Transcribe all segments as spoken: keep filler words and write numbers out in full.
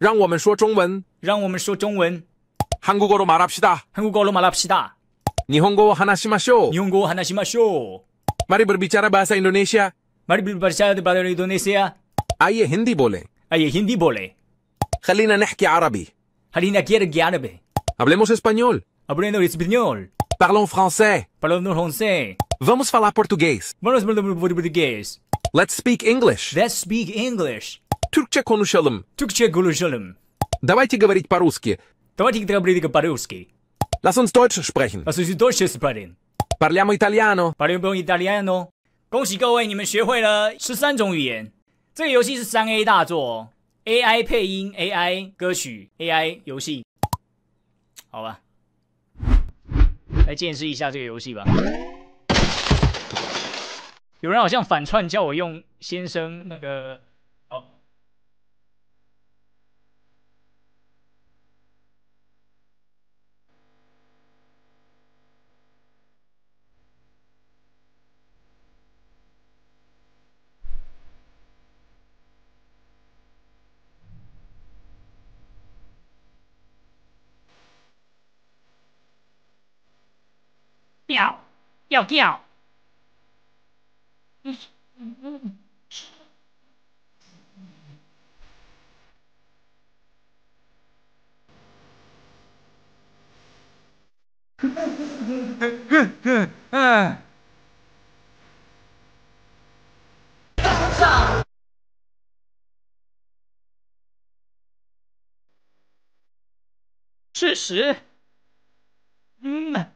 让我们说中文。 让我们说中文。 한국어로 말합시다. 한국어로 말합시다. 일본어 하나시마쇼. 일본어 하나시마쇼. Mari berbicara bahasa Indonesia. Mari berbicara bahasa Indonesia. आइए हिंदी बोलें. आइए हिंदी बोलें. خلينا نحكي عربي. خلينا نحكي عربي. Hablemos español. Hablemos español. Parlons français. Parlons français. Vamos falar português. Vamos falar português. Let's speak English. Let's speak English. Türkçe konuşalım. Türkçe konuşalım. Давайте говорить по-русски. Давайте говорить по-русски. Lass uns Deutsch sprechen. Lass uns Deutsch sprechen. Parliamo italiano. Parliamo italiano. 恭喜各位，你们学会了十三种语言。这个游戏是三 A 大作哦 ，A I 配音、A I 歌曲、A I 游戏。好吧，来见识一下这个游戏吧。有人好像反串叫我用先生那个。 要要要！嗯嗯嗯。嗯。事实。嗯。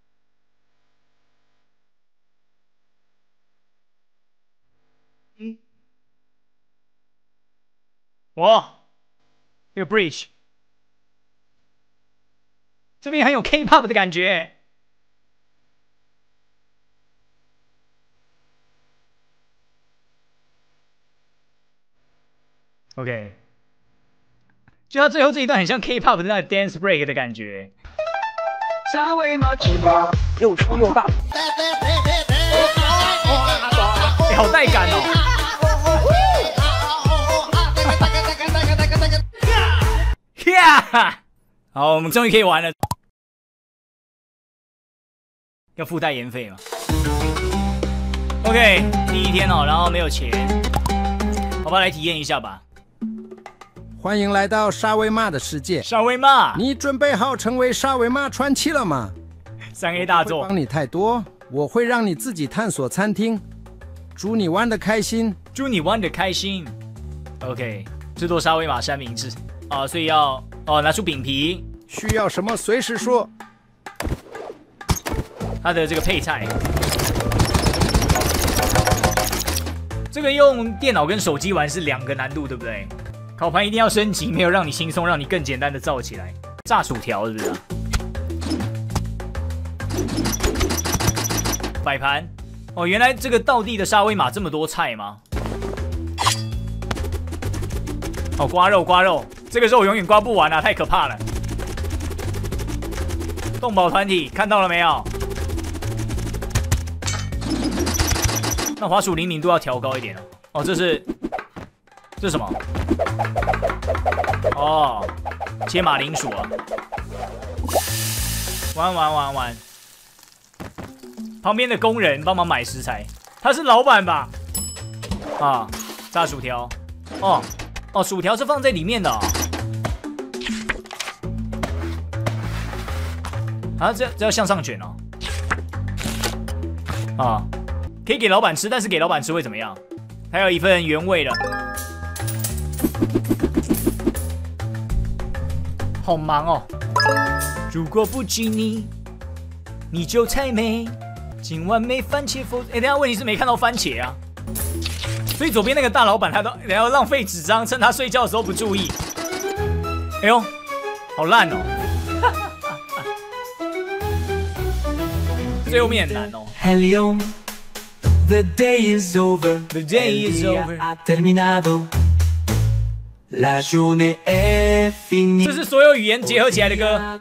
哇，这个 bridge， 这边很有 K-pop 的感觉。OK， 就到最后这一段很像 K-pop 的那个 dance break 的感觉。又粗又大，哎，好带感哦。 好，我们终于可以玩了。要付代言费嘛 ？OK， 第一天哦，然后没有钱，好吧，来体验一下吧。 欢迎来到沙威玛的世界。 沙威玛， 你准备好成为沙威玛传奇了吗？ 三 A 大作， 帮你太多，我会让你自己探索餐厅。祝你玩得开心， 祝你玩得开心。OK， 制作沙威玛三明治啊，所以要。 哦，拿出饼皮， 需要什么随时说。 它的这个配菜，这个用电脑跟手机玩是两个难度，对不对？烤盘一定要升级，没有让你轻松，让你更简单的造起来。炸薯条是不是、啊？摆盘，哦，原来这个道地的沙威玛这么多菜吗？哦，刮肉刮肉。 这个肉永远刮不完啊，太可怕了！动保团体看到了没有？那滑鼠灵敏度要调高一点哦。哦，这是这是什么？哦，切马铃薯啊！玩玩玩玩！旁边的工人帮忙买食材，他是老板吧？啊，炸薯条。哦哦，薯条是放在里面的、哦。 啊，这这要向上卷哦！啊，可以给老板吃，但是给老板吃会怎么样？还有一份原味的，好忙哦！如果不及你，你就太美。今晚没番茄否？哎，等下问题是没看到番茄啊，所以左边那个大老板他都等下浪费纸张，趁他睡觉的时候不注意。哎呦，好烂哦！ 最后面很难哦。 Hello, the day is over. The day is over. Ha terminato. La giornata è finita. 这是所有语言结合起来的歌。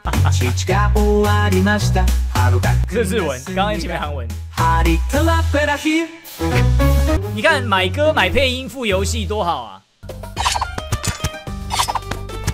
这是日文，刚刚前面韩文。你看，买歌买配音附游戏多好啊！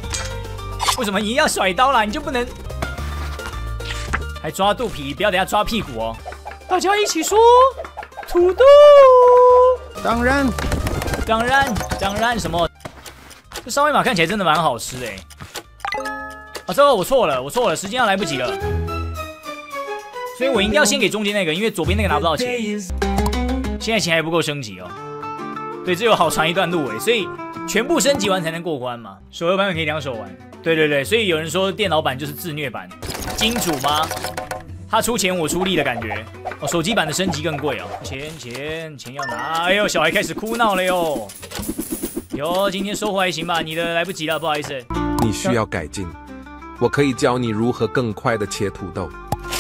为什么你要甩刀啦？你就不能还抓肚皮？不要等下抓屁股哦！大家一起说土豆。 当然， 当然，当然什么？这烧味马看起来真的蛮好吃的哎。啊，这个我错了，我错了，时间要来不及了。所以我应该要先给中间那个，因为左边那个拿不到钱。现在钱还不够升级哦。对，这有好长一段路哎，所以全部升级完才能过关嘛。手游版本可以两手玩。对对对，所以有人说电脑版就是自虐版，金主吗？他出钱我出力的感觉。哦，手机版的升级更贵哦。钱钱钱要拿！哎呦，小孩开始哭闹了哟。哟，今天收获还行吧？你的来不及了，不好意思。 你需要改进，我可以教你如何更快的切土豆。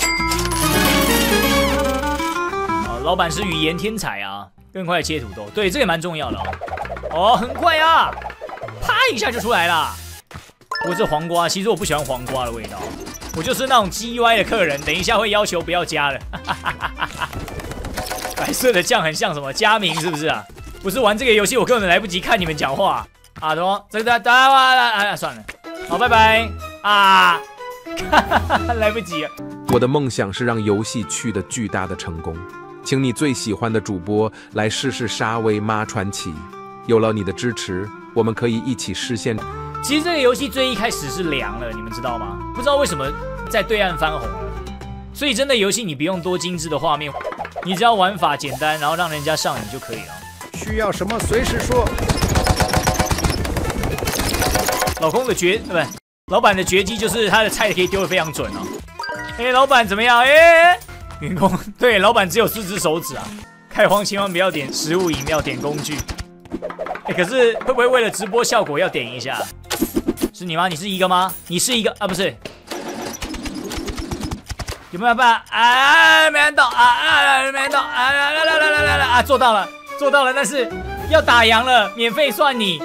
哦，老板是语言天才啊，更快的切土豆，对，这也蛮重要的哦。哦，很快啊，啪一下就出来了。不过这黄瓜，其实我不喜欢黄瓜的味道，我就是那种鸡歪的客人，等一下会要求不要加的。白色的酱很像什么？佳明是不是啊？不是玩这个游戏，我根本来不及看你们讲话啊！什么？这个哒啊，算了，好，拜拜啊！来不及了。 我的梦想是让游戏取得巨大的成功，请你最喜欢的主播来试试沙威玛传奇。有了你的支持，我们可以一起实现。 其实这个游戏最一开始是凉了，你们知道吗？不知道为什么在对岸翻红了。所以真的游戏你不用多精致的画面，你只要玩法简单，然后让人家上瘾就可以了。 需要什么随时说。 老公的绝不是老板的绝技就是他的菜可以丢得非常准哦。哎、欸，老板怎么样？哎、欸，员工对老板只有四只手指啊。开荒千万不要点食物饮料，点工具。哎、欸，可是会不会为了直播效果要点一下？是你吗？你是一个吗？你是一个啊？不是。有没有办法啊？没按到啊啊！没按到啊！来来来来来来啊！做到了，做到了，但是要打烊了，免费算你。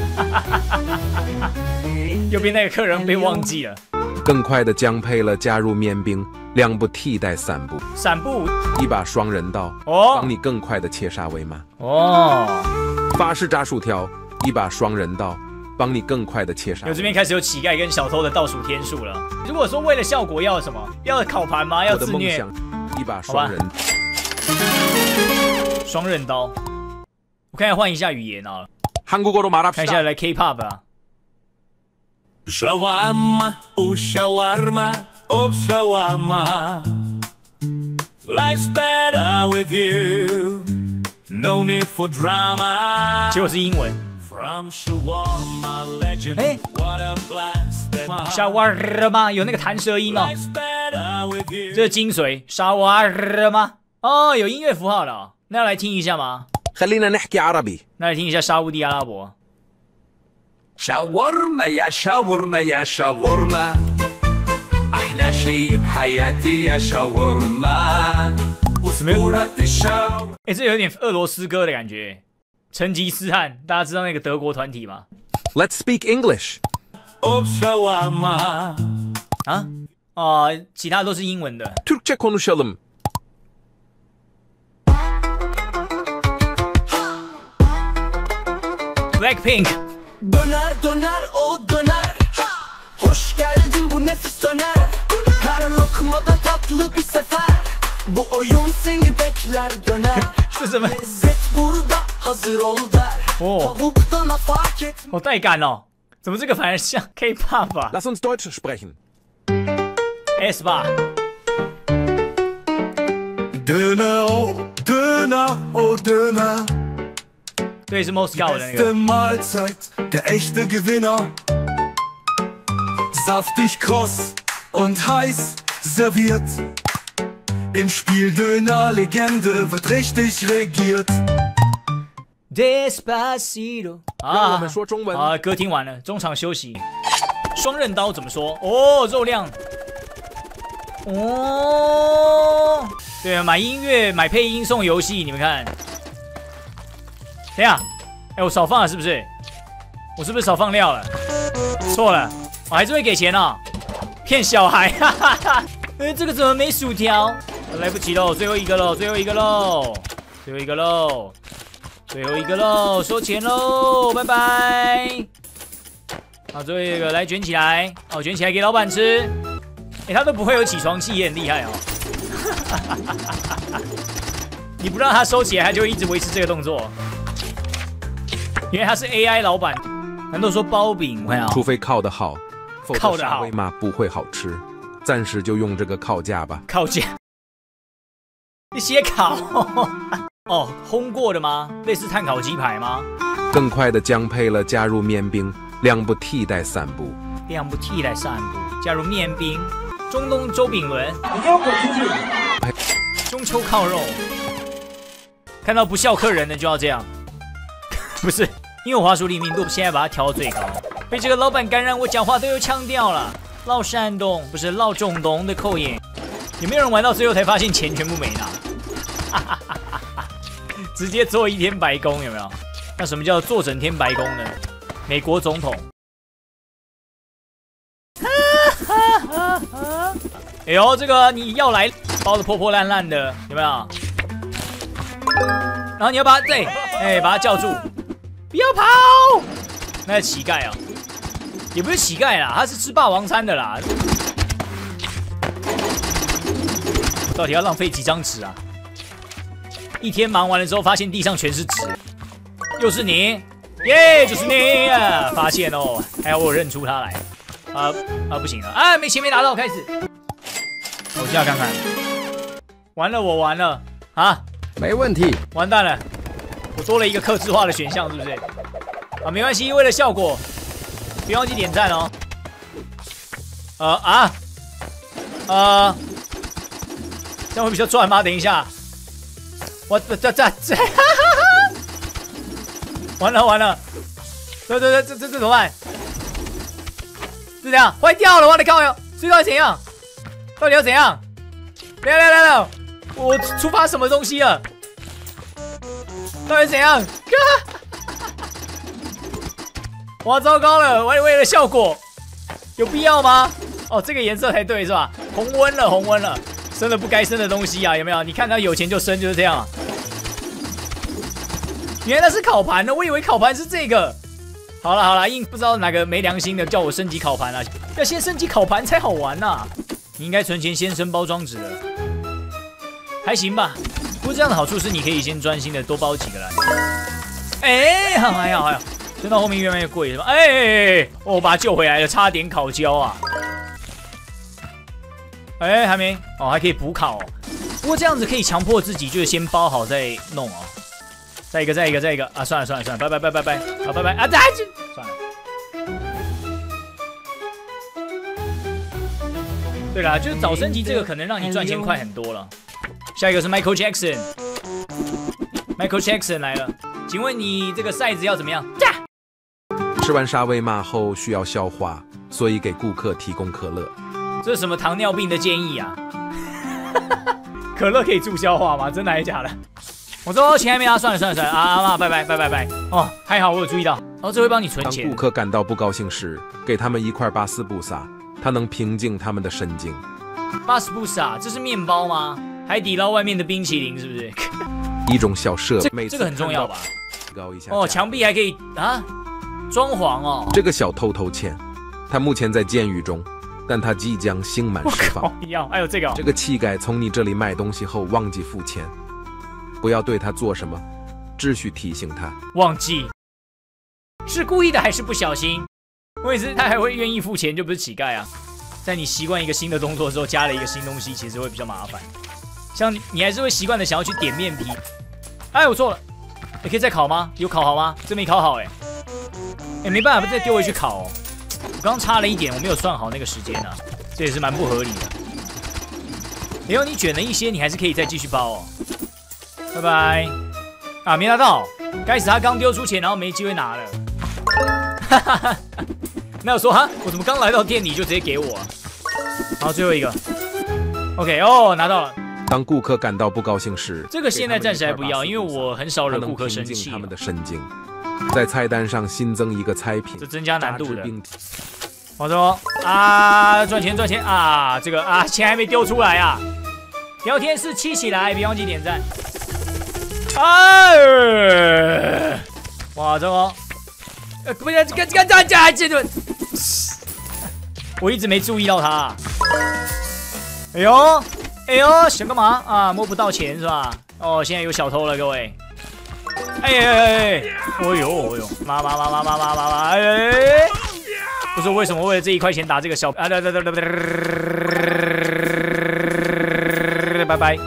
右边那个客人被忘记了。 更快的将配了加入面兵，两不替代三步。 闪步， 一把双人刀， 哦， 帮你更快的切沙威玛。 哦， 法式炸薯条，一把双人刀，帮你更快的切沙威玛。 有这边开始有乞丐跟小偷的倒数天数了。如果说为了效果要什么？要烤盘吗？要自虐？ 我的梦想，一把双人。 双刃刀。我看一下换一下语言啊。 한국어로 말합시다. 看一下来 K-pop 啊。 Shawarma, oh shawarma, oh shawarma. Life's better with you. No need for drama. 结果是英文。 From shawarma legend. 哎 What a blast. 沙瓦尔吗？有那个弹舌音哦。 Life's better with you. 这是精髓。沙瓦尔吗？哦，有音乐符号了、哦。那要来听一下吗？ خلينا نحكي عربي. 那来听一下沙烏地阿拉伯。 شاورما يا شاورما يا شاورما أحلى شيء بحياتي يا شاورما أسطورة الشاورما 哎，这有点俄罗斯歌的感觉。成吉思汗，大家知道那个德国团体吗？ Let's speak English. شاورما 啊啊、呃，其他都是英文的。 Türkçe konuşalım. Blackpink. Döner döner o döner Hoş geldin bu nefis döner Her lokmada tatlı bir sefer Bu oyun seni bekler döner 这什么？ Lezzet burada hazır ol der Oh. Tavuktan fark et 好带感哦！怎么这个反而像 K-pop 啊 Lass uns Deutsch sprechen. ？S 吧。 Döner o döner o döner 对，是 Moscow 的那 Beste 个。 Mahlzeit, der echte Gewinner. Saftig, kross und heiß serviert. Im Spiel Döner-Legende wird richtig regiert. Despacito 让我们说中文。 啊，歌听完了，中场休息。双刃刀怎么说？哦，肉量。哦，对啊，买音乐买配音送游戏，你们看。等一下，哎，我少放了是不是？我是不是少放料了？错了，我还是会给钱哦。骗小孩，哈哈哈！哎，这个怎么没薯条？来不及喽，最后一个喽，最后一个喽，最后一个喽，最后一个喽，收钱喽，拜拜。 好，最后一个来卷起来，哦，卷起来给老板吃。哎，他都不会有起床气，也很厉害哦。你不让他收起来，他就会一直维持这个动作。因为他是 A I 老板。难道说包饼？我看啊， 除非烤得好，否则烤得好沙威玛不会好吃。暂时就用这个烤架吧。 烤架，你写烤哦，烘过的吗？类似炭烤鸡排吗？ 更快的将配了加入面冰，两不替代三不。 两不替代三不，加入面冰。中东周炳伦，中秋烤肉，看到不孝客人的就要这样，不是，因为我华硕黎明度现在把它调到最高，被这个老板感染，我讲话都有腔调了，烙山东不是烙中东的口音，有没有人玩到最后才发现钱全部没拿？直接做一天白宫有没有？那什么叫做整天白宫呢？美国总统。哎呦，这个你要来包的破破烂烂的，有没有？然后你要把对，哎，把他叫住，不要跑！那是乞丐啊，也不是乞丐啦，他是吃霸王餐的啦。到底要浪费几张纸啊？一天忙完了之后，发现地上全是纸，又是你，耶，就是你啊！发现哦，还好我认出他来。啊啊，不行了，啊，没钱没拿到，开始。我下看看，完了，我完了啊！ 没问题， 完蛋了，我多了一个客制化的选项，是不是？啊，没关系，为了效果，别忘记点赞哦。呃啊，呃，这样会比较赚吗？等一下，我这这这这，完了完了，对对对，这这这怎么办？是这样，坏掉了，我的靠哟！所以到底怎样？到底要怎样？来来来来，我触发什么东西了？到底怎样？哇，糟糕了！我为了效果，有必要吗？哦，这个颜色才对是吧？红温了，红温了，生了不该生的东西啊！有没有？你看他有钱就生，就是这样。原来那是烤盘呢，我以为烤盘是这个。好了好了，硬不知道哪个没良心的叫我升级烤盘啊！要先升级烤盘才好玩呐、啊。你应该存钱先升包装纸了，还行吧。不过这样的好处是你可以先专心的多包几个来。哎，还好还好还好，升到后面越来越贵是吧？哎，我把它救回来了，差点烤焦啊！哎，还没哦，还可以补烤、哦。不过这样子可以强迫自己，就是先包好再弄哦。再一个，再一个，再一个啊！算了算了算了，拜拜拜拜拜，好拜拜啊！再见，算了。对啦，就是早升级这个可能让你赚钱快很多了。下一个是 Michael Jackson，Michael Jackson 来了，请问你这个赛子要怎么样？ 吃完沙威玛后需要消化，所以给顾客提供可乐。 这是什么糖尿病的建议啊？可乐可以助消化吗？真的还是假的？我说钱还没拿，算了算了算了啊啊妈，拜拜拜拜拜哦，还好我有注意到，哦，这会帮你存钱。 当顾客感到不高兴时，给他们一块巴斯布萨，它能平静他们的神经。 巴斯布萨，这是面包吗？海底捞外面的冰淇淋是不是？ 一种小设备， 这个很重要吧？ 高一下哦，墙壁还可以啊，装潢哦。 这个小偷偷钱，他目前在监狱中，但他即将刑满释放。 要，还有这个、哦， 这个乞丐从你这里买东西后忘记付钱。不要对他做什么，只需提醒他。 忘记是故意的还是不小心？问题是他还会愿意付钱，就不是乞丐啊。在你习惯一个新的动作之后，加了一个新东西，其实会比较麻烦。像 你, 你还是会习惯的想要去点面皮。哎，我错了，你可以再烤吗？有烤好吗？这没烤好哎、欸，哎、欸、没办法，再丢回去烤哦。我刚刚差了一点，我没有算好那个时间啊，这也是蛮不合理的。没有你卷了一些，你还是可以再继续包哦。拜拜！啊，没拿到，该死，他刚丢出钱，然后没机会拿了。哈哈哈！那我说哈，我怎么刚来到店里就直接给我、啊？好，最后一个 ，OK， 哦，拿到了。 当顾客感到不高兴时， 这个现在暂时还不要，因为我很少惹顾客生气。 他们的神经。在菜单上新增一个菜品， 这增加难度的。我说啊，赚钱赚钱啊，这个啊，钱还没丢出来啊。聊天室气起来，别忘记点赞。哎，哇，这个，呃，不是，这个这个这个这个， 我一直没注意到他、啊。哎呦，哎呦，想干嘛啊？摸不到钱是吧？哦，现在有小偷了，各位。哎哎哎哎！哦呦哦呦，妈妈妈妈妈妈妈妈！哎哎哎！不是为什么为了这一块钱打这个小啊？对对对对对！拜拜。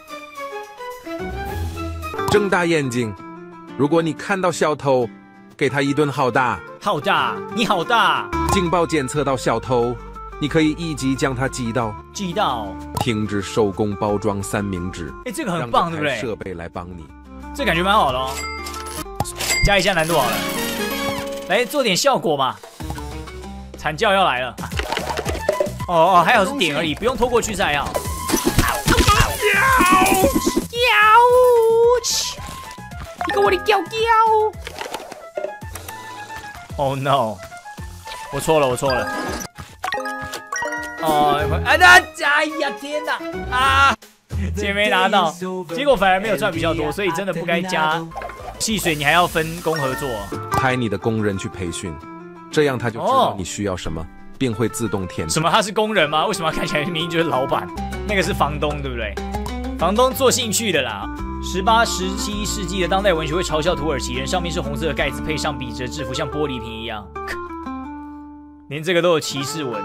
睁大眼睛，如果你看到小偷，给他一顿好打。 好大，你好大！ 警报检测到小偷，你可以立即将他击倒。 击倒。 停止手工包装三明治。 哎，这个很棒，对不对？ 设备来帮你， 这感觉蛮好的哦。加一下难度好了，来做点效果嘛。惨叫要来了。哦哦，还好是点而已，不用拖过去才好。你给我的叫叫 ！Oh no！ 我错了，我错了。哦，哎呀，哎呀，天哪！啊，钱没拿到，结果反而没有赚比较多，所以真的不该加汽水，你还要分工合作。 派你的工人去培训，这样他就知道你需要什么，哦、并会自动填。 什么？他是工人吗？为什么看起来明明就是老板？那个是房东，对不对？房东做兴趣的啦。十八、十七世纪的当代文学会嘲笑土耳其人，上面是红色的盖子，配上笔折制服，像玻璃瓶一样。连这个都有歧视文。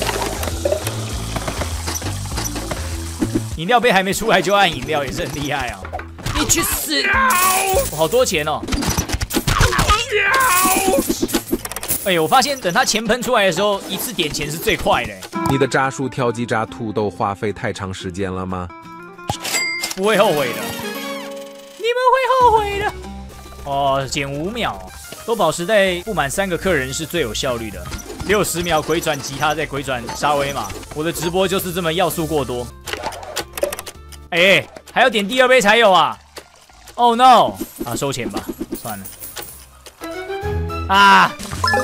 饮料杯还没出来就按饮料，也是很厉害啊！你去死！哦、好多钱哦！哎呦，我发现等他钱喷出来的时候，一次点钱是最快的。 你的炸薯条鸡炸土豆花费太长时间了吗？ 不会后悔的，你们会后悔的。哦，减五秒，多宝时代不满三个客人是最有效率的。六十秒鬼转吉他，再鬼转沙威玛。我的直播就是这么要素过多。哎、欸，还要点第二杯才有啊 ！Oh no！ 啊，收钱吧，算了。啊！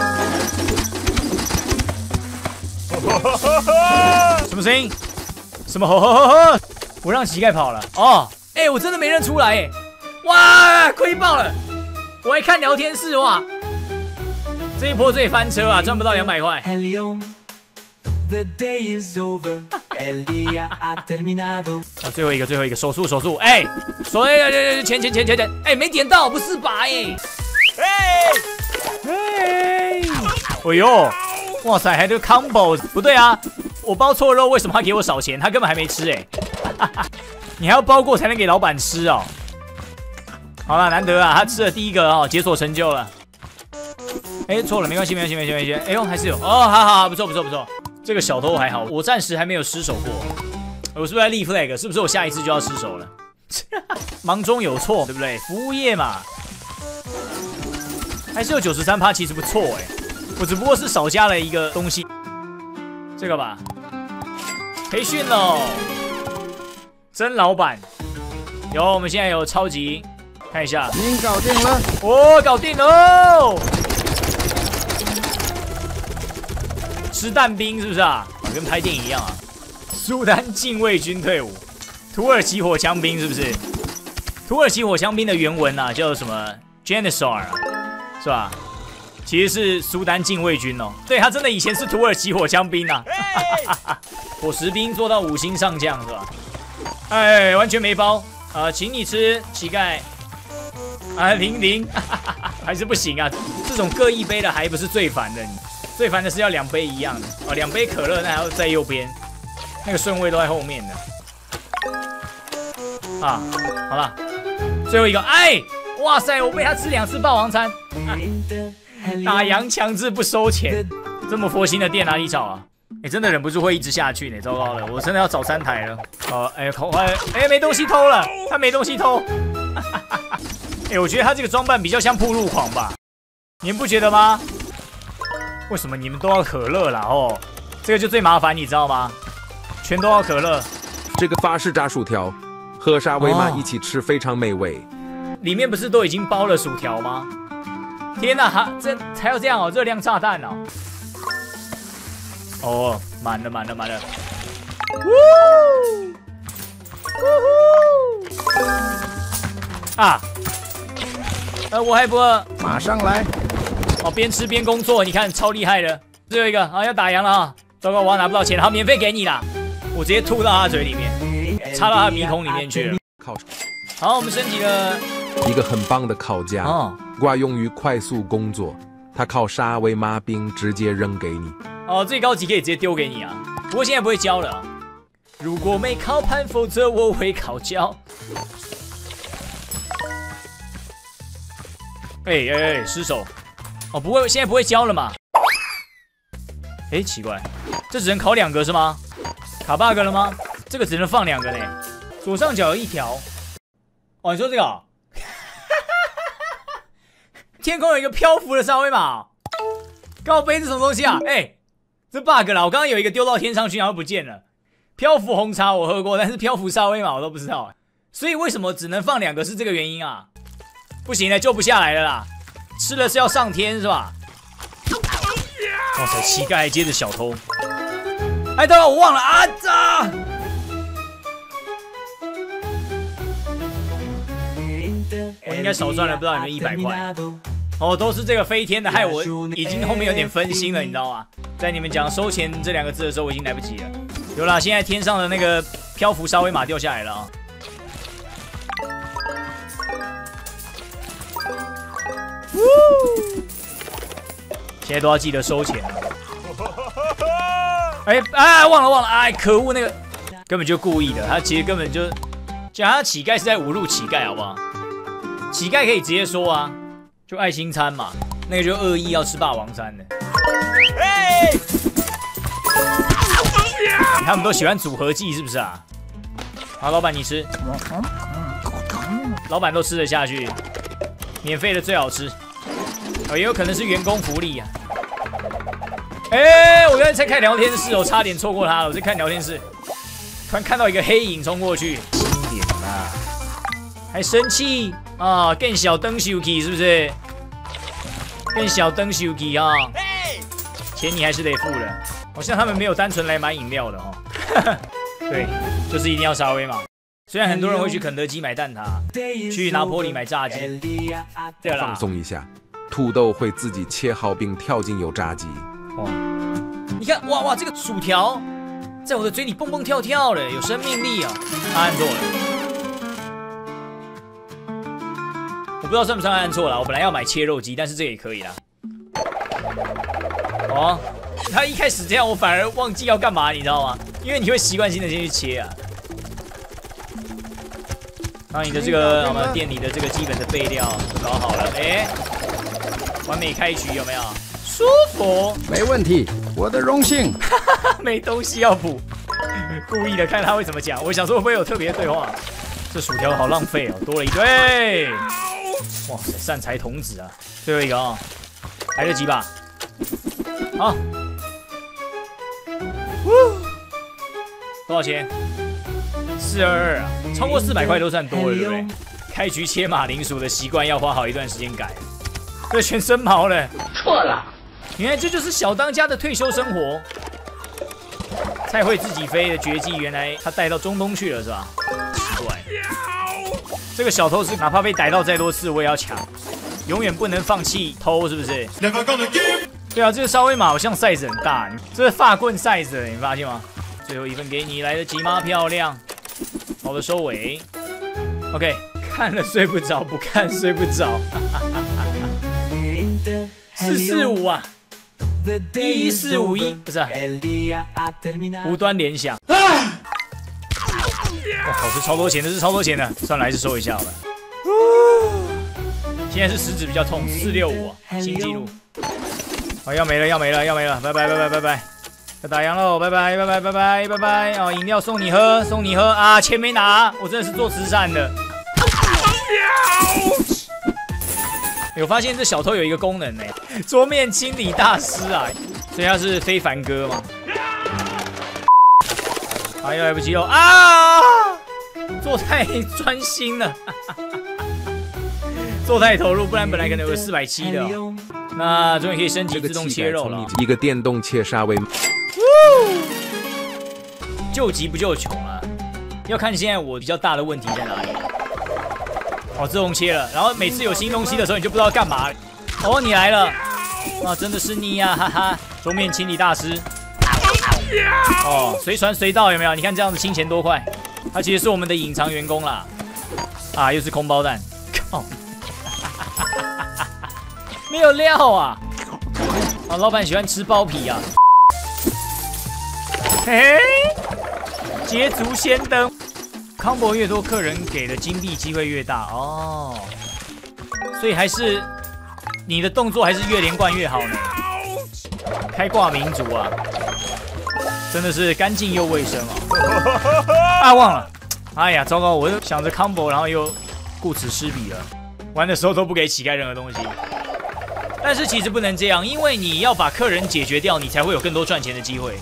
什么声音？什么吼吼吼吼？我让乞丐跑了。哦，哎、欸，我真的没认出来哎！哇，亏爆了！我还看聊天室哇，这一波最翻车啊，赚不到两百块。啊，最后一个，最后一个，手速，手速，哎、欸，手，哎、欸，钱，钱，钱，钱，钱，哎，没点到，不是吧？哎，哎，哎，哎呦，哇塞，还有 combo， 不对啊，我包错肉，为什么他给我少钱？他根本还没吃哎、欸，你还要包过才能给老板吃哦。好了，难得啊，他吃了第一个哦，解锁成就了。哎、欸，错了，没关系，没关系，没关系，没关系。哎呦，还是有哦，好好，不错，不错，不错。这个小偷还好，我暂时还没有失手过。我是不是在立 flag？ 是不是我下一次就要失手了？忙中有错，对不对？服务业嘛，还是有 百分之九十三， 其实不错哎。我只不过是少加了一个东西，这个吧。培训喽，真老板。有，我们现在有超级，看一下。 您搞定了？ 哦，搞定喽！吃蛋兵是不是啊？跟拍电影一样啊！苏丹禁卫军退伍，土耳其火枪兵是不是？土耳其火枪兵的原文啊叫什么 Janissar 啊，是吧？其实是苏丹禁卫军哦。对，他真的以前是土耳其火枪兵啊。伙食兵做到五星上将是吧？哎，完全没包啊、呃！请你吃乞丐啊，零零还是不行啊！这种各一杯的还不是最烦的，你最烦的是要两杯一样的哦，两杯可乐那还要在右边，那个顺位都在后面的啊。好了，最后一个，哎，哇塞，我被他吃两次霸王餐，啊、打烊强制不收钱，这么佛心的店哪里找啊？哎，真的忍不住会一直下去呢，糟糕了，我真的要找三台了。哦，哎，口哎哎，没东西偷了，他没东西偷。哎，我觉得他这个装扮比较像暴露狂吧，你们不觉得吗？为什么你们都要可乐啦？哦，这个就最麻烦，你知道吗？全都要可乐。 这个法式炸薯条和沙威玛一起吃非常美味。 哦、里面不是都已经包了薯条吗？天哪，还这还要这样哦，热量炸弹哦。哦，满了满了满了。呜呜呼啊！呃，我还不饿， 马上来。 哦，边吃边工作，你看超厉害的。最后一个啊，要打烊了啊！ 糟糕，我拿不到钱，好，免费给你啦！我直接吐到他嘴里面，插到他鼻孔里面去了。 烤， 好，我们升级了一个很棒的烤架， 哦挂用于快速工作。它靠沙威玛冰直接扔给你。 哦，最高级可以直接丢给你啊，不过现在不会教了、啊。如果没烤盘，否则我会烤焦。哎哎哎，失手！哦，不会，现在不会教了嘛？哎，奇怪，这只能烤两个是吗？卡 bug 了吗？这个只能放两个呢。左上角有一条。哦，你说这个、哦？天空有一个漂浮的沙威玛，高杯是什么东西啊？哎、欸，这 bug 啦！我刚刚有一个丢到天上去，然后不见了。漂浮红茶我喝过，但是漂浮沙威玛我都不知道。所以为什么只能放两个是这个原因啊？不行了，救不下来了啦！吃了是要上天是吧？哇塞，乞丐还接着小偷。哎，对了，我忘了啊！啊我应该少赚了不知道有没有一百块。哦，都是这个飞天的，害我已经后面有点分心了，你知道吗？在你们讲收钱这两个字的时候，我已经来不及了。有啦，现在天上的那个漂浮沙威玛掉下来了啊！现在都要记得收钱。哎哎，忘了忘了，哎，可恶，那个根本就故意的，他其实根本就讲他乞丐是在侮辱乞丐，好不好？乞丐可以直接说啊，就爱心餐嘛，那个就恶意要吃霸王餐的。哎，他们都喜欢组合技是不是啊？好，老板你吃，老板都吃得下去，免费的最好吃。哦，也有可能是员工福利啊。哎、欸，我刚才在看聊天室，我差点错过他了。我在看聊天室，突然看到一个黑影冲过去，轻点啦，还生气啊？更小灯手气是不是？更小灯手气啊！钱你还是得付的。好像他们没有单纯来买饮料的哦。对，就是一定要沙威玛。虽然很多人会去肯德基买蛋挞，去拿坡里买炸鸡，对啦， 放松一下，土豆会自己切好并跳进油炸机。 哦，你看，哇哇，这个薯条在我的嘴里蹦蹦跳跳的，有生命力啊！他按错了，我不知道算不算按错了。我本来要买切肉机，但是这个也可以啦。哦，他一开始这样，我反而忘记要干嘛，你知道吗？因为你会习惯性的先去切啊。让你的这个我们店里的这个基本的备料都搞好了，哎、欸，完美开局有没有？舒服， 没问题，我的荣幸。 没东西要补，故意的看他会怎么讲。我想说会不会有特别的对话？这薯条好浪费哦，多了一堆。哇塞，善财童子啊！最后一个啊、哦，来得及吧？好，多少钱？四二二啊，超过四百块都算多了，对不对？开局切马铃薯的习惯要花好一段时间改，这全生毛了。错了。原来这就是小当家的退休生活。菜会自己飞的绝技，原来他带到中东去了，是吧？奇怪，这个小偷是哪怕被逮到再多次，我也要抢，永远不能放弃偷，是不是？对啊，这个沙威玛好像 size 很大，这是法棍 size 的，你发现吗？最后一份给你，来得及吗？漂亮，好的收尾。OK， 看了睡不着，不看睡不着。四四五啊！一四五一不是、啊，无端联想。哇，好，这超多钱的，是超多钱的，算了，还是收一下好了。现在是食指比较痛，四六五新纪录。哦，要没了，要没了，要没了，拜拜拜拜拜拜，要打烊喽，拜拜拜拜拜拜拜拜。哦，饮料送你喝，送你喝啊，钱没拿，我真的是做慈善的。有发现这小偷有一个功能呢，桌面清理大师啊，所以他是非凡哥嘛。啊，又来不及了啊！做太专心了，做太投入，不然本来可能有个四百七的、哦。那终于可以升级自动切肉了。 一个电动切沙威玛。 救急不救穷啊，要看现在我比较大的问题在哪里。哦，自动切了，然后每次有新东西的时候，你就不知道干嘛。哦，你来了，啊，真的是你呀、啊，哈哈！桌面清理大师， 哦，随传随到有没有？你看这样子清钱多快，他其实是我们的隐藏员工啦。啊，又是空包弹，靠！没有料啊！啊，老板喜欢吃包皮啊。嘿嘿，捷足先登。combo 越多，客人给的金币机会越大哦。所以还是你的动作还是越连贯越好呢。开挂民族啊，真的是干净又卫生哦。啊，忘了。哎呀，糟糕！我就想着 combo， 然后又顾此失彼了。玩的时候都不给乞丐任何东西。但是其实不能这样，因为你要把客人解决掉，你才会有更多赚钱的机会。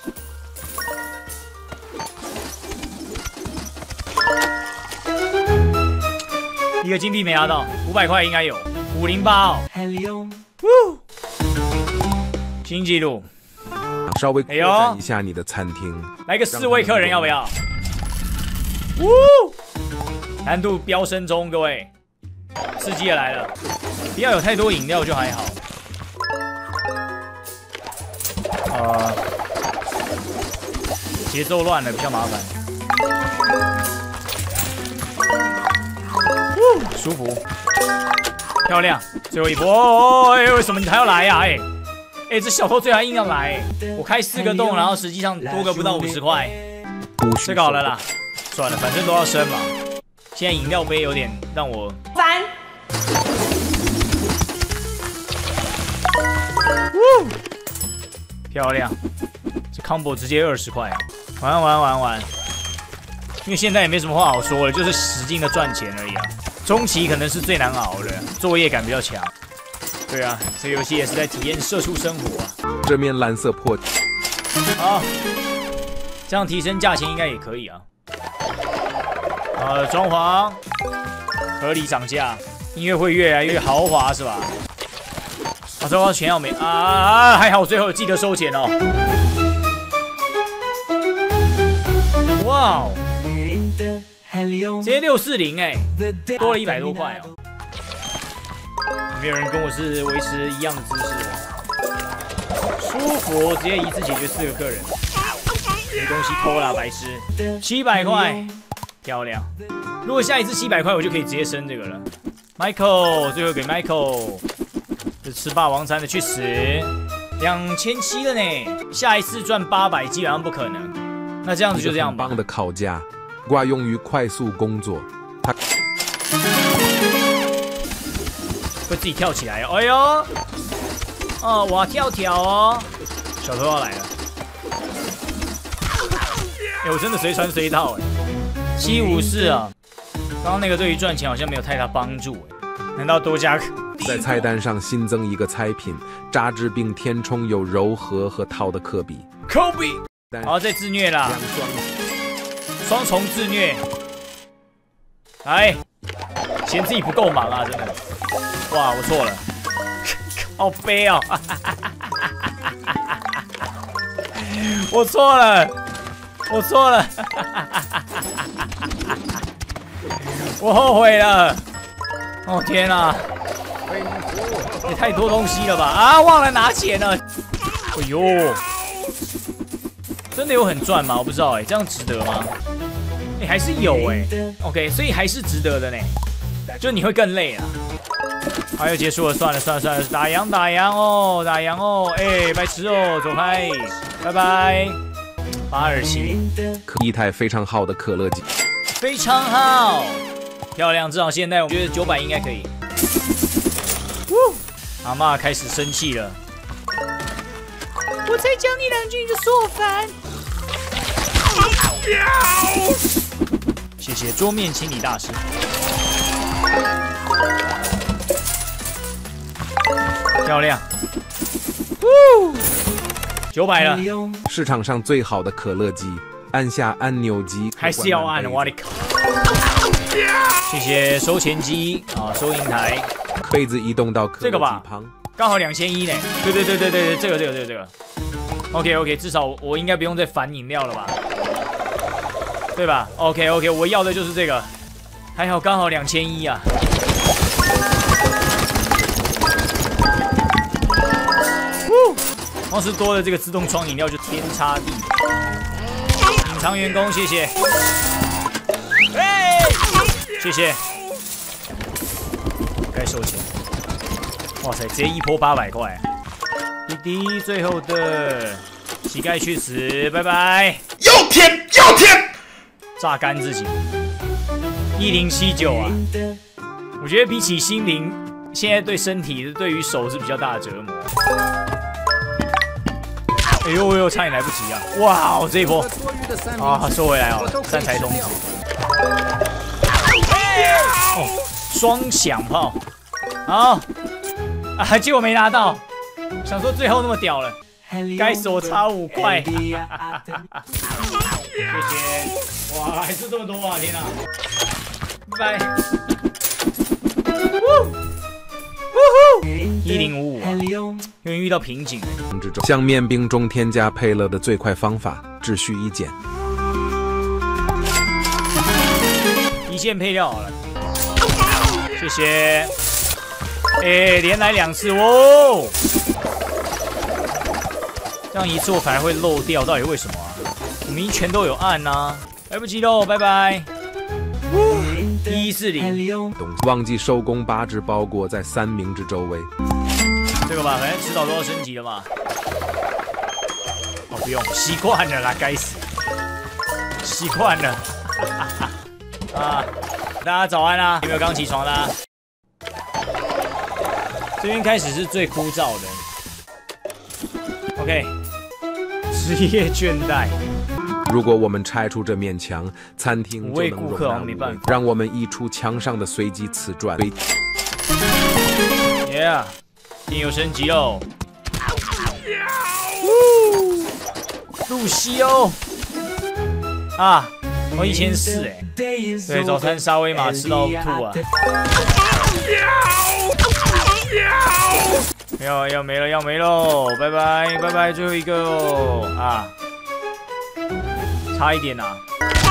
一个金币没拿到，五百块应该有，五零八哦。新纪录。 稍微扩展一下你的餐厅， 来个四位客人要不要？呜，难度飙升中，各位，刺激的来了，不要有太多饮料就还好。呃，节奏乱了比较麻烦。呜，舒服，漂亮，最后一波。哦，哎，为什么你还要来呀、啊？哎，哎，这小偷最还硬要来、欸，我开四个洞，然后实际上多个不到五十块，这个好了啦。算了，反正都要升嘛。现在饮料杯有点让我烦。呜，漂亮！这 combo 直接二十块啊！玩玩玩玩，因为现在也没什么话好说了，就是使劲的赚钱而已啊。中期可能是最难熬的，作业感比较强。对啊，这个游戏也是在体验社畜生活啊。 这面蓝色破。 好，这样提升价钱应该也可以啊。呃，装潢合理涨价，音乐会越来越豪华是吧？啊，糟糕，钱要没啊啊！还好我最后有记得收钱哦。哇哦，直接六四零哎，多了一百多块哦。没有人跟我是维持一样的姿势哦，舒服，直接一次解决四个客人，没东西偷啦，白痴，七百块。漂亮！如果下一次七百块，我就可以直接升这个了。Michael， 最后给 Michael， 这吃霸王餐的去死！两千七了呢，下一次赚八百基本上不可能。那这样子就这样吧。 很棒的烤架，挂用于快速工作。它会自己跳起来哦。哎呦，哦，我跳跳哦，小偷要来了。哎、欸，我真的随传随到哎。七五四啊，刚刚那个对于赚钱好像没有太大帮助哎，难道多加？ 在菜单上新增一个菜品，榨汁并填充有柔和和涛的科比。 科比，好，再自虐啦，双重自虐。来，嫌自己不够忙啊，真的。哇，我错了，好悲哦，我错了。我错了，我后悔了。哦天哪，也太多东西了吧！啊，忘了拿钱了。哎呦，真的有很赚吗？我不知道哎，这样值得吗？哎，还是有哎。OK， 所以还是值得的呢。就你会更累啊。好，又结束了，算了算了算了，打烊打烊哦，打烊哦。哎，白痴哦，走开，拜拜。八二七， 一台非常好的可乐机， 非常好，漂亮。至少现在我觉得九百应该可以。阿嬷开始生气了，我才讲你两句你就说我烦。谢谢桌面清理大师。漂亮。九百了， 市场上最好的可乐机，按下按钮机还是要按，我的靠！谢谢收钱机啊，收银台， 杯子移动到可乐机旁， 刚好两千一呢。对对对对对对，这个这个这个这个 ，OK OK， 至少我应该不用再烦饮料了吧？对吧 ？OK OK， 我要的就是这个，还好刚好两千一啊。 光是多了这个自动装饮料就天差地别。隐藏员工，谢谢。哎，谢谢。该收钱。哇塞，直接一波八百块。弟弟，最后的膝盖去死，拜拜。 要舔要舔， 榨干自己。一零七九啊，我觉得比起心灵，现在对身体、对于手是比较大的折磨。哎呦哎呦，差点来不及啊！哇，这一波啊，收回来哦，三才通知。哦，双响炮，好啊，结果没拿到，想说最后那么屌了，该死，我差五块。谢谢，哇，还是这么多啊！天哪，拜拜。一零五五，因为遇到瓶颈。 向面冰中添加配乐的最快方法，只需一键。 一键配料好了，谢谢。哎、欸，连来两次哦，这样一做反而会漏掉，到底为什么啊？我们全都有按啊，来不及喽，拜拜。一四零， 忘记收工，八只包裹在三明治周围。 这个吧，反正迟早都要升级了嘛。哦，不用，习惯了啦，该死，习惯了。啊，大家早安啦！有没有刚起床的、啊？这边开始是最枯燥的。OK， 职业倦怠。 如果我们拆除这面墙，餐厅就能顾客没办法。 让我们移出墙上的随机瓷砖。 Yeah， 电有升级喽！露西欧啊，我一千四哎，对，早餐沙威玛吃到吐啊！要要没了要没喽，拜拜拜拜，最后一个喽啊！差一点呐、啊！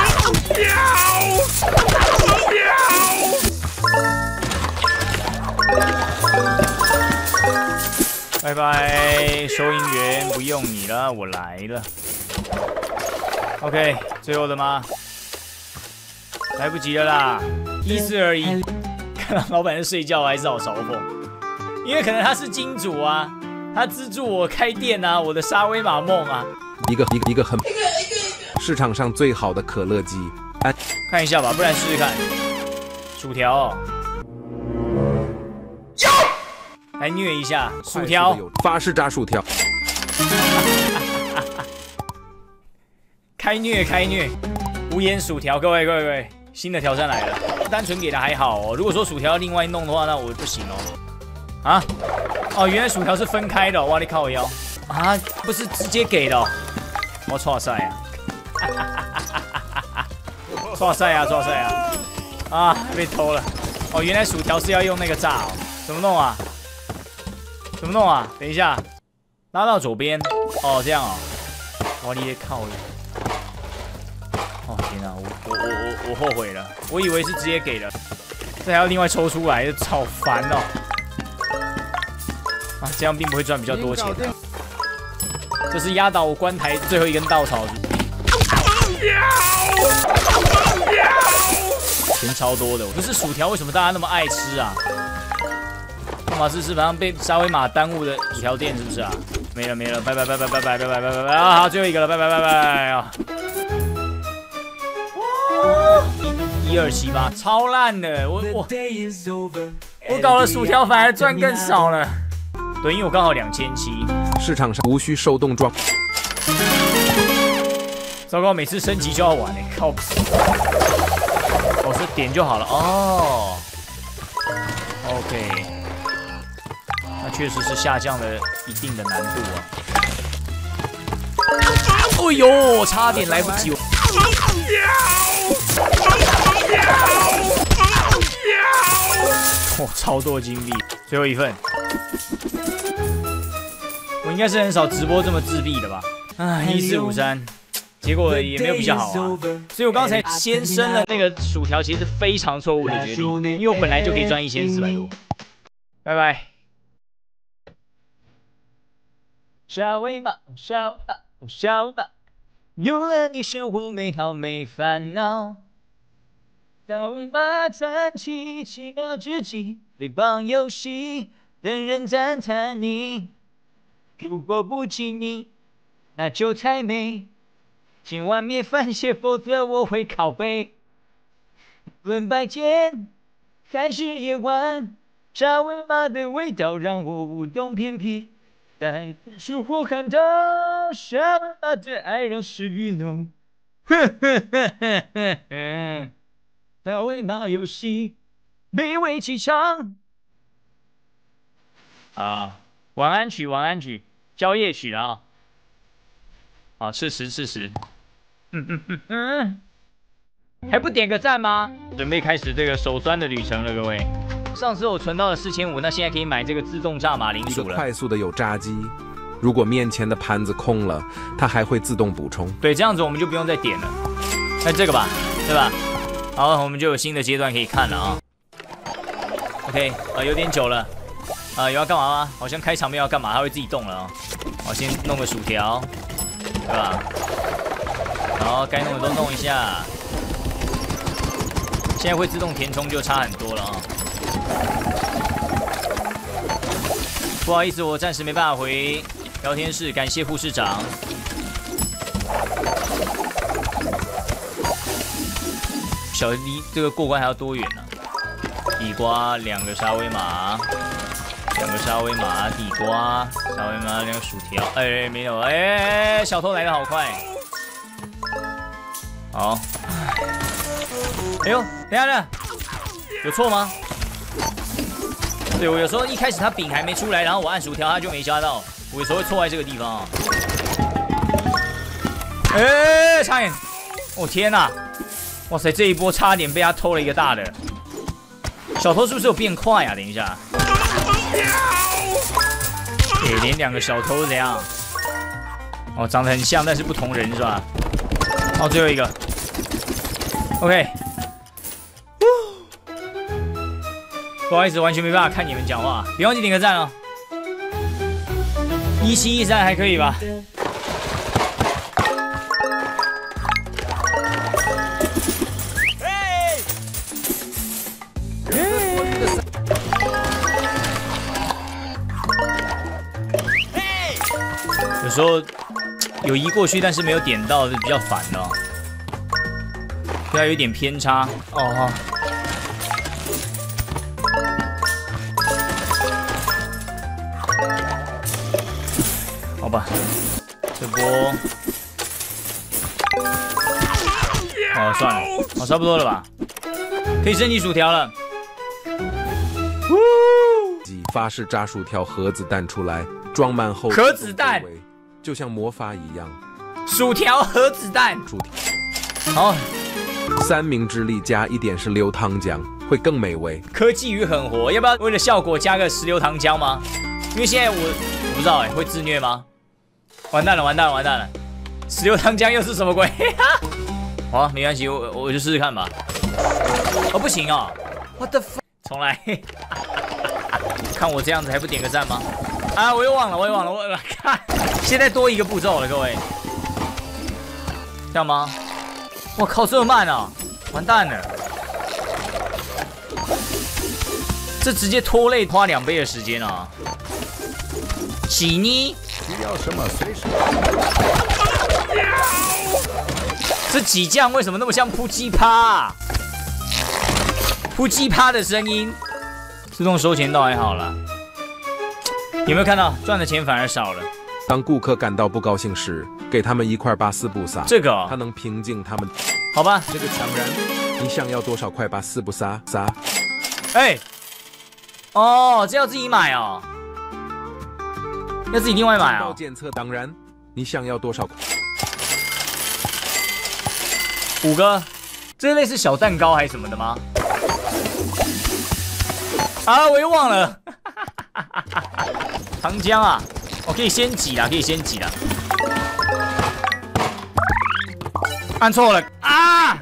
拜拜，收银员不用你了，我来了。OK， 最后的吗？来不及了啦，一四二一。看到老板在睡觉，还是好嘲讽，因为可能他是金主啊，他资助我开店啊，我的沙威玛梦啊。 一个一个一个很。市场上最好的可乐鸡，哎， 看一下吧，不然试试看。薯条、哦，来虐一下薯条， 法式炸薯条， 开虐开虐，无盐薯条，各位各位各位，新的挑战来了。单纯给的还好哦，如果说薯条要另外弄的话，那我不行哦。啊？哦，原来薯条是分开的、哦，哇你靠我腰啊，不是直接给的、哦，我错赛啊！抓赛啊抓赛啊！啊，被偷了！哦，原来薯条是要用那个炸哦，怎么弄啊？怎么弄啊？等一下，拉到左边。哦，这样哦。哇，你也靠了！哦天啊，我我我我我后悔了，我以为是直接给的，这还要另外抽出来，好烦哦！啊，这样并不会赚比较多钱、啊。这是压倒我关台最后一根稻草。钱超多的，不是薯条，为什么大家那么爱吃啊？干嘛是基本上被沙威玛耽误的薯条店是不是啊？没了没了，拜拜拜拜拜拜拜拜拜拜拜啊！好，最后一个了，拜拜拜拜啊！一二七八，超烂的，我我我搞了薯条反而赚更少了。对，因为我刚好两千七。 市场上无需手动装。 糟糕，每次升级就要玩哎、欸，靠！我说点就好了哦。OK， 那确实是下降了一定的难度啊。哎呦，差点来不及！哦，超多金币，最后一份。我应该是很少直播这么自闭的吧？啊，一四五三。结果也没有比较好啊，所以我刚才先升了那个薯条，其实非常错误的决定，因为我本来就可以赚一千四百多。拜拜。 沙威玛，沙威玛，沙威玛，有了你生活美好没烦恼。沙威玛传奇，奇妙之极，最棒游戏，人人赞叹你。如果不及你，那就太美。千万别犯些，否则我会拷贝。论白天还是夜晚，沙威玛的味道让我无动偏僻。在生活看到沙威玛的爱让食欲浓。哼哼哼哼哼哼，沙威玛游戏，美味齐唱。啊，晚安曲，晚安曲。宵夜曲啊！啊，事实事实，嗯嗯嗯嗯，还不点个赞吗？准备开始这个手酸的旅程了，各位。上次我存到了四千五，那现在可以买这个自动炸马铃一薯了。 个快速的有炸鸡，如果面前的盘子空了，它还会自动补充。 对，这样子我们就不用再点了。那这个吧，对吧？好，我们就有新的阶段可以看了啊。OK， 呃，有点久了。啊、呃，有要干嘛吗？好像开场没有要干嘛，它会自己动了啊、哦。好，先弄个薯条，对吧？然后该弄的都弄一下。现在会自动填充就差很多了啊、哦。不好意思，我暂时没办法回聊天室，感谢护士长。小离这个过关还要多远呢、啊？地瓜两个沙威玛。两个沙威玛，地瓜，沙威玛，两个薯条。哎、欸，没有，哎、欸，小偷来得好快。好，哎呦，等一下呢，有错吗？对，我有时候一开始他饼还没出来，然后我按薯条，他就没加到。我有时候会错在这个地方啊。哎、欸，差点！我、哦、天哪！哇塞，这一波差点被他偷了一个大的。小偷是不是有变快啊？等一下。欸、连两个小偷怎样？哦，长得很像，但是不同人是吧？哦，最后一个 ，OK。不好意思，完全没办法看你们讲话，别忘记点个赞哦。一七一三还可以吧？有时候有移过去，但是没有点到，是比较烦的、哦。对啊，有点偏差哦。好吧，这波，哦，算了，哦，差不多了吧？可以升级薯条了。 发式炸薯条核子弹出来，装满后核子弹。 就像魔法一样， 薯条核子弹， 薯条， 好， 三明治里加一点石榴糖浆会更美味。 科技与狠活，要不要为了效果加个石榴糖浆吗？因为现在我我不知道哎、欸，会自虐吗？完蛋了，完蛋了，完蛋了！石榴糖浆又是什么鬼？好、啊，没关系，我我就试试看吧。哦，不行啊 ！What the fuck？ 重来。看我这样子还不点个赞吗？啊，我又忘了，我又忘了，我看，现在多一个步骤了，各位，这样吗？我靠，这么慢啊！完蛋了，这直接拖累花两倍的时间啊！洗泥， 需要什么随时。 这几酱为什么那么像扑叽啪、啊？扑叽啪的声音，自动收钱倒还好啦。有没有看到赚的钱反而少了？ 当顾客感到不高兴时，给他们一块巴斯布萨， 这个、哦、 它能平静他们。 好吧， 这个当然，你想要多少块巴斯布萨？萨？ 哎，哦，这要自己买哦，要自己另外买哦。 检测当然，你想要多少？ 五个，这类似小蛋糕还是什么的吗？啊，我又忘了。糖浆啊，我、哦、可以先挤啦，可以先挤啦。按错了啊！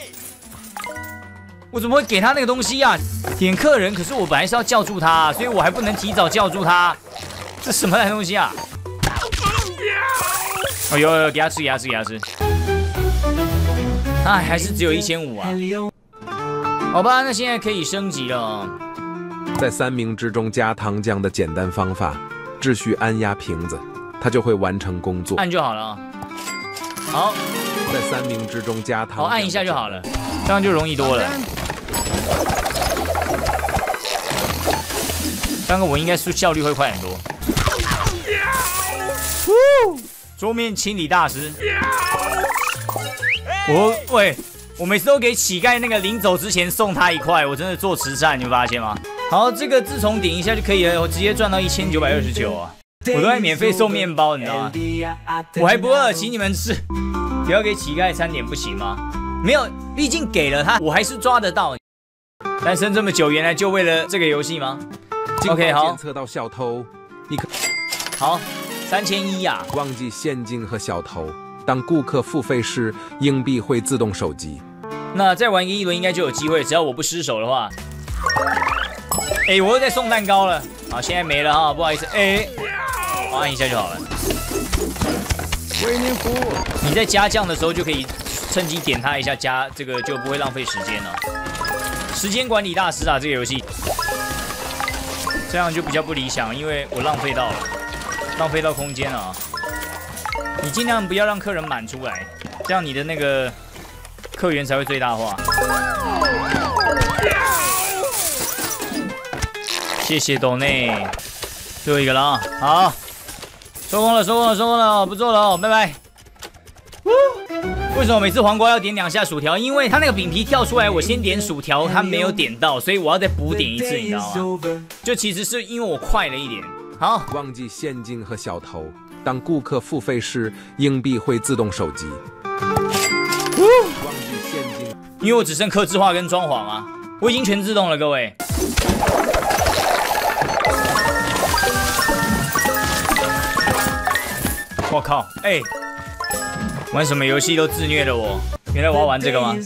我怎么会给他那个东西啊？点客人，可是我本来是要叫住他，所以我还不能提早叫住他。这什么烂东西啊？ 哦，有有有，给他吃，给他吃，给他吃。哎，还是只有一千五啊。好吧，那现在可以升级了、哦。 在三明治中加糖浆的简单方法，只需按压瓶子，它就会完成工作。 按就好了啊。好， 在三明治中加糖， 好按一下就好了，这样就容易多了。刚刚我应该是效率会快很多。桌面清理大师，我喂，我每次都给乞丐那个临走之前送他一块，我真的做慈善，你们发现吗？好，这个自从点一下就可以了，我直接赚到一千九百二十九啊！我都在免费送面包，你知道吗？我还不饿，请你们吃，不要给乞丐餐点不行吗？没有，毕竟给了他，我还是抓得到。单身这么久，原来就为了这个游戏吗 ？OK， 好。 监测到小偷，你可好。三千一呀！ 忘记现金和小偷。当顾客付费时，硬币会自动手击。 那再玩一轮应该就有机会，只要我不失手的话。哎、欸，我又在送蛋糕了。好，现在没了哈，不好意思。哎、欸，我按一下就好了。 为您服务。 你在加酱的时候就可以趁机点它一下加，这个就不会浪费时间了。时间管理大师啊，这个游戏这样就比较不理想，因为我浪费到了。浪费到空间了、啊，你尽量不要让客人满出来，这样你的那个客源才会最大化。谢谢斗内，最后一个了啊，好，收工了，收工了，收工了，不做了哦，拜拜。为什么每次黄瓜要点两下薯条？因为它那个饼皮跳出来，我先点薯条，它没有点到，所以我要再补点一次，你知道吗？就其实是因为我快了一点。好， 忘记现金和小偷。当顾客付费时，硬币会自动手击。忘记现金， 因为我只剩客制化跟装潢啊，我已经全自动了，各位。我靠，哎、欸，玩什么游戏都自虐的我，原来我要玩这个吗？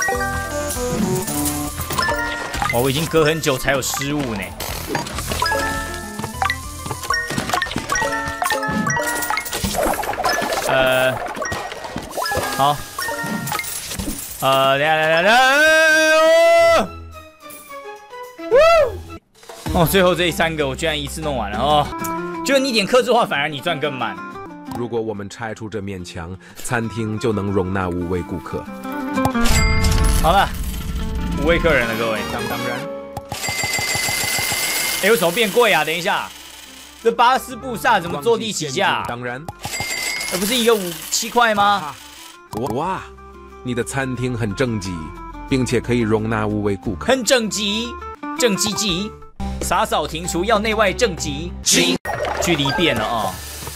哇，我已经隔很久才有失误呢。呃，好，呃，来来来来，哦，最后这三个我居然一次弄完了哦！就你点客制化，反而你赚更慢。 如果我们拆除这面墙，餐厅就能容纳五位顾客。 好了，五位客人了，各位。 当当然， 哎，为什么变贵啊？等一下，这巴斯布萨怎么坐地起价？ 当然。 而不是一个五七块吗？ 哇，你的餐厅很正极，并且可以容纳五位顾客。 很正极，正积极，洒扫庭除要内外正极。距离变了啊！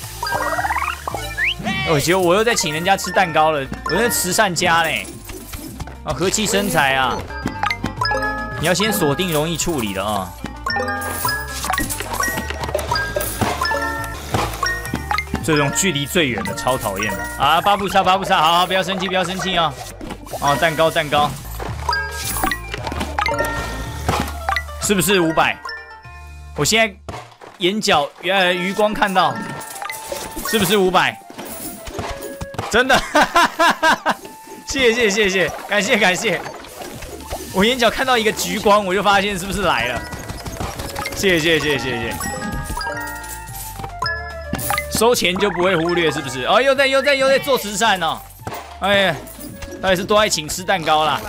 我觉得我又在请人家吃蛋糕了，我在慈善家嘞。啊，和气生财啊！你要先锁定容易处理的啊。这种距离最远的超讨厌的啊！巴布萨，巴布萨，好好，不要生气，不要生气啊！哦，蛋糕，蛋糕，是不是五百？我现在眼角呃余光看到，是不是五百？真的，哈哈哈哈谢谢谢谢，感谢感谢。我眼角看到一个橘光，我就发现是不是来了？谢谢谢谢谢谢。收钱就不会忽略，是不是？哦，又在又在又在做慈善哦！哎呀，到底是多爱请吃蛋糕啦？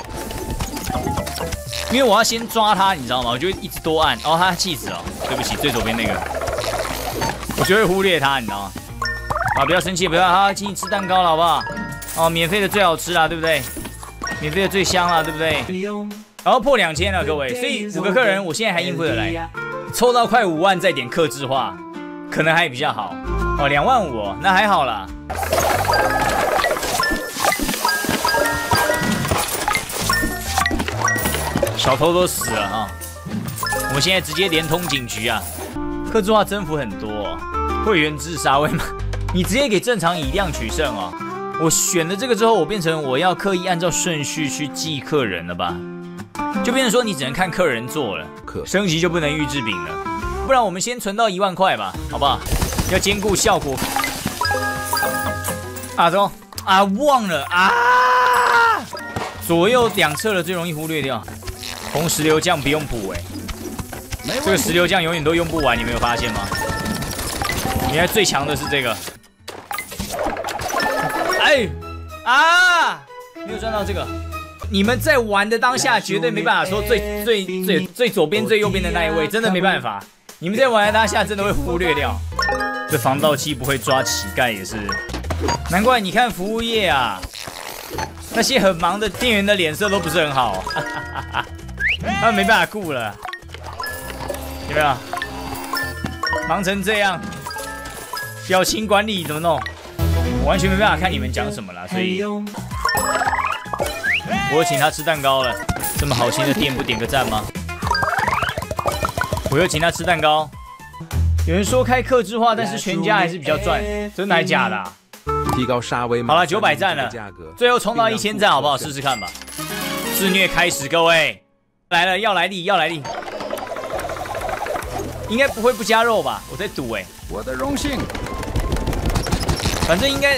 因为我要先抓他，你知道吗？我就一直多按。哦，他气死了，对不起，最左边那个，我就会忽略他，你知道吗？啊，不要生气，不要啊，请你吃蛋糕了，好不好？哦，免费的最好吃啦，对不对？免费的最香啦，对不对？然后破两千了，各位，所以五个客人，我现在还应付得来，凑到快五万再点客制化。可能还比较好哦，两万五哦，那还好啦。小偷都死了啊！我们现在直接连通警局啊！客制化增幅很多、哦，会员制沙威玛，你直接给正常以量取胜哦。我选了这个之后，我变成我要刻意按照顺序去记客人了吧？就变成说你只能看客人做了，升级就不能预制饼了。不然我们先存到一万块吧，好不好？要兼顾效果。 啊，怎么啊？忘了啊！左右两侧的最容易忽略掉。红石榴酱不用补哎、欸，这个石榴酱永远都用不完，你没有发现吗？原来最强的是这个。哎啊！没有赚到这个。你们在玩的当下，绝对没办法说最最最最左边最右边的那一位，真的没办法。你们在玩的当下，真的会忽略掉。这防盗器不会抓乞丐也是，难怪你看服务业啊，那些很忙的店员的脸色都不是很好，他们没办法顾了，有没有？忙成这样，表情管理怎么弄？我完全没办法看你们讲什么了，所以。我又请他吃蛋糕了，这么好心的店不点个赞吗？我又请他吃蛋糕。有人说开客制化，但是全家还是比较赚，真的还假的、啊？ 提高沙威玛。 好了，九百赞了，最后冲到一千赞好不好？试试看吧。自虐开始，各位来了，要来力，要来力。应该不会不加肉吧？我在赌哎、欸。 我的荣幸。 反正应该。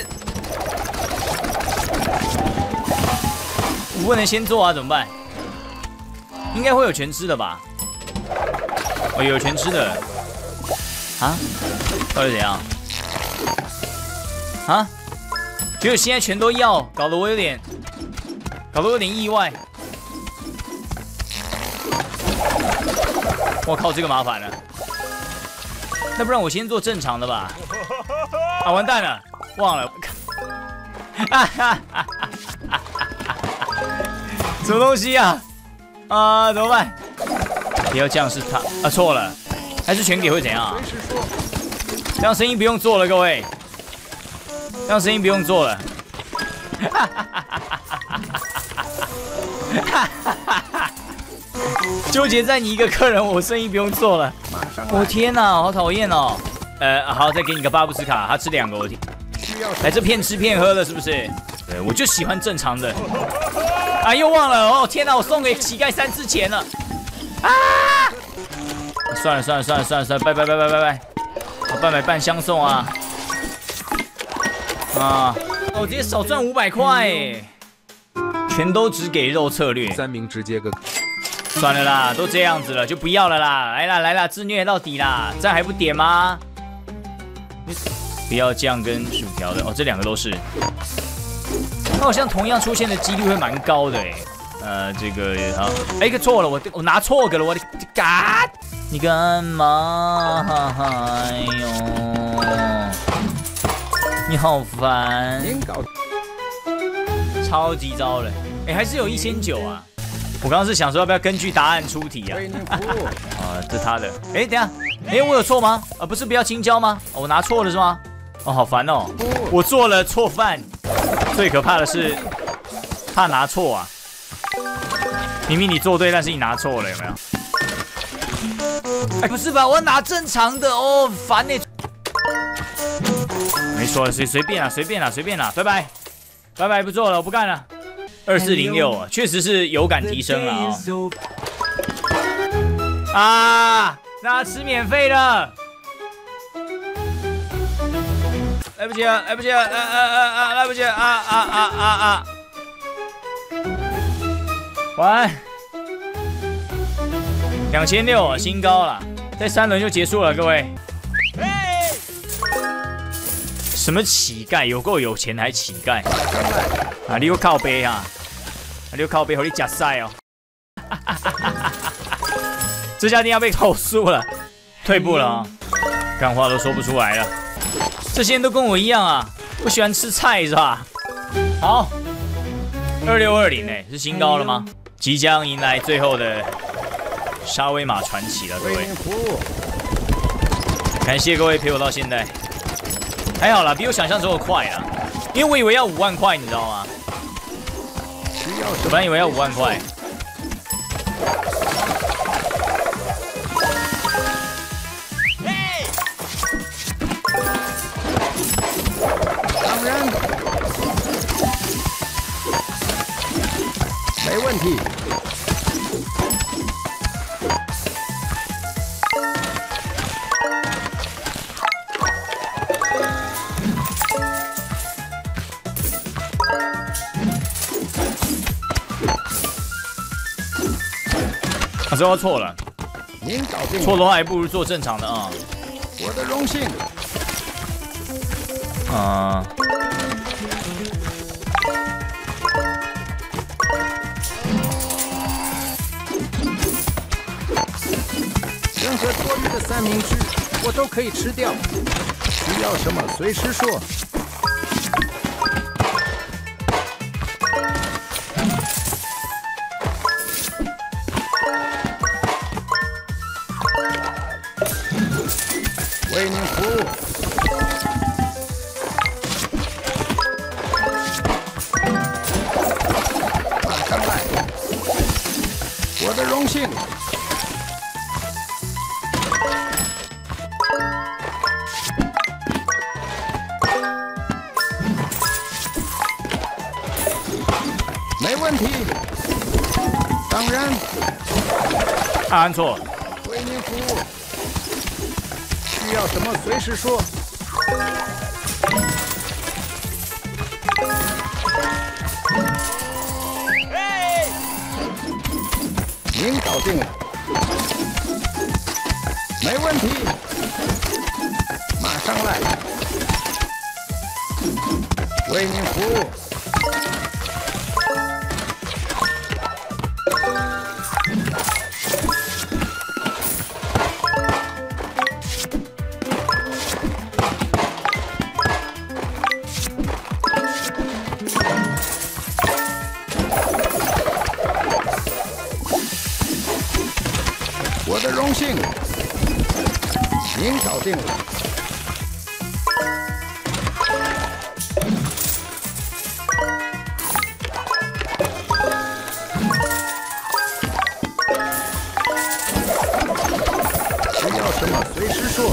我不能先做啊，怎么办？应该会有全吃的吧？哦，有全吃的啊？到底怎样？啊？结果现在全都要，搞得我有点，搞得我有点意外。我靠，这个麻烦了。那不然我先做正常的吧？啊，完蛋了，忘了。哈哈哈哈！什么东西啊？啊，怎么办？不要这样是他啊，错了，还是全给会怎样啊？这样生意不用做了，各位，这样生意不用做了。纠结在你一个客人，我生意不用做了。我天哪，好讨厌哦。呃，好，再给你个巴布斯卡，他吃两个，我天。来，这骗吃骗喝的，是不是？对，我就喜欢正常的。啊，又忘了哦！天哪，我送给乞丐三次钱了。啊！算了算了算了算了算了，拜拜拜拜拜拜。我半买半相送啊！啊！我直接少赚五百块哎！全都只给肉策略。 三名直接个。 算了啦，都这样子了，就不要了啦！来啦来啦，自虐到底啦！这还不点吗？不要酱跟薯条的哦，这两个都是。那好像同样出现的几率会蛮高的哎。呃，这个好，哎，个错了，我我拿错个了，我的嘎！你干嘛？哎呦，你好烦！超级糟了，哎，还是有一千九啊！我刚刚是想说要不要根据答案出题啊？啊，这他的。哎，等下，哎，我有错吗？啊，不是不要青椒吗？哦，我拿错了是吗？哦，好烦哦！我做了错饭，最可怕的是怕拿错啊！明明你做对，但是你拿错了，有没有？哎，不是吧？我要拿正常的哦，烦呢！没错，随随便啦，随便啦，随便啦，拜拜，拜拜，不做了，我不干了。二四零六啊，确实是有感提升了啊！啊，那吃免费的。来不及了，来不及了，啊啊啊啊，来不及了，啊啊啊啊啊！完，两千六啊，新高了，再三轮就结束了，各位。什么乞丐？有够有钱还乞丐？啊，你又靠背哈，啊，你又靠背，和你假赛哦。这家店要被投诉了，退步了啊、哦，干话都说不出来了。这些人都跟我一样啊，不喜欢吃菜是吧？好，二六二零哎，是新高了吗？即将迎来最后的沙威玛传奇了，各位。感谢各位陪我到现在，还好啦，比我想象中的快啦，因为我以为要五万块，你知道吗？我本来以为要五万块。 当然，没问题。 啊，这要错了， 您搞定了。 错的话还不如做正常的啊。 我的荣幸。 啊、 任何多余的三明治，我都可以吃掉。需要什么随时说。为您服务。马上来，我的荣幸。没问题。当然。 啊，按错了。 为您服务。需要什么随时说。您搞定了。没问题。马上来。为您服务。我的荣幸，您搞定了。需要什么随时说。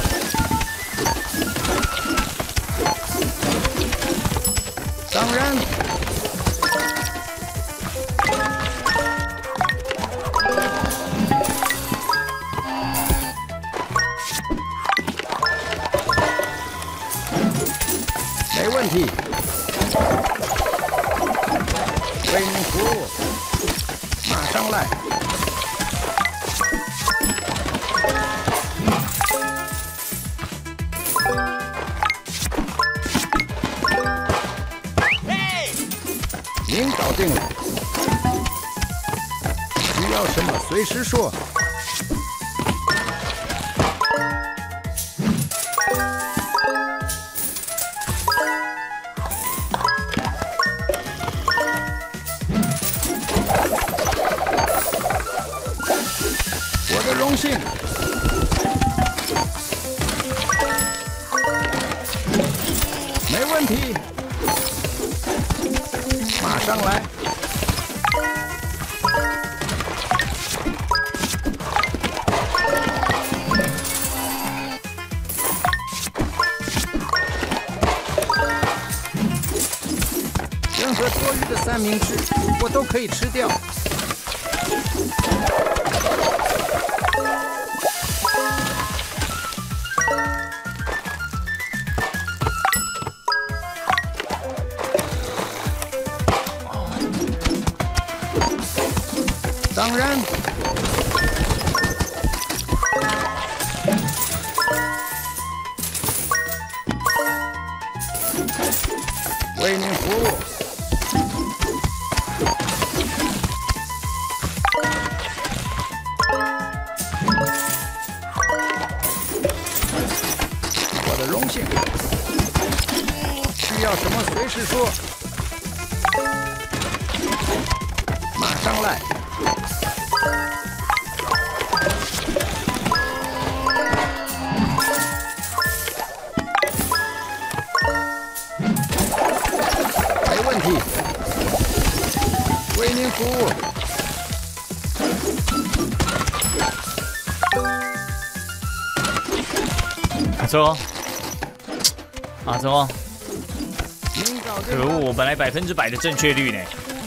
当然。没问题，为您服务，马上来。您搞定了，需要什么随时说。我的荣幸。没问题。马上来。任何多余的三明治，我都可以吃掉。当然。为您服务。我的荣幸。需要什么随时说。马上来。没问题，为您服务。 阿周，阿周， 您搞定可恶！我本来百分之百的正确率呢。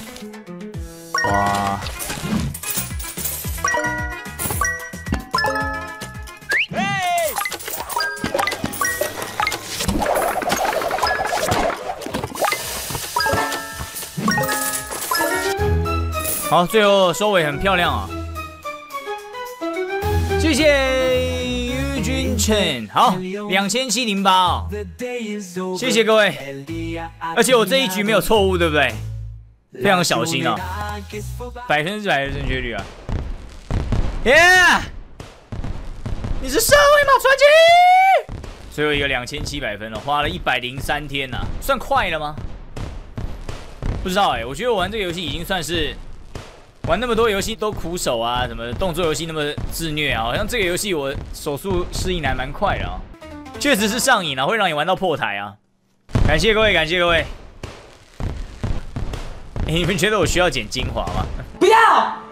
哇！好，最后收尾很漂亮啊！ 谢谢于君晨，好，两千七零八哦，谢谢各位。而且我这一局没有错误，对不对？非常小心哦，百分之百的正确率啊！耶、yeah! 你是社会吗，传奇？最后一个两千七百分了，花了一百零三天呐、啊，算快了吗？不知道哎、欸，我觉得我玩这个游戏已经算是玩那么多游戏都苦手啊，什么动作游戏那么自虐啊，好像这个游戏我手速适应还蛮快的啊，确实是上瘾啊，会让你玩到破台啊！感谢各位，感谢各位。欸、你们觉得我需要剪精华吗？ 不要。